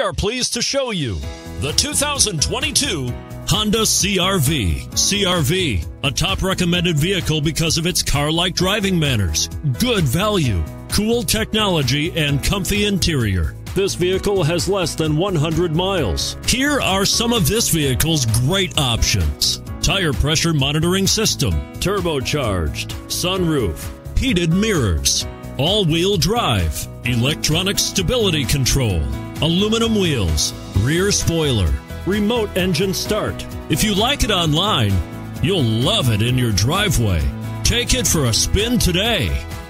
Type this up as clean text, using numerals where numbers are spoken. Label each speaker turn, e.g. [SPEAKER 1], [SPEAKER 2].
[SPEAKER 1] are pleased to show you the 2022 Honda CR-V. CR-V, a top recommended vehicle because of its car-like driving manners, good value, cool technology, and comfy interior. This vehicle has less than 100 miles. Here are some of this vehicle's great options: tire pressure monitoring system, turbocharged, sunroof, heated mirrors, all-wheel drive, electronic stability control, aluminum wheels, rear spoiler, remote engine start. If you like it online, you'll love it in your driveway. Take it for a spin today.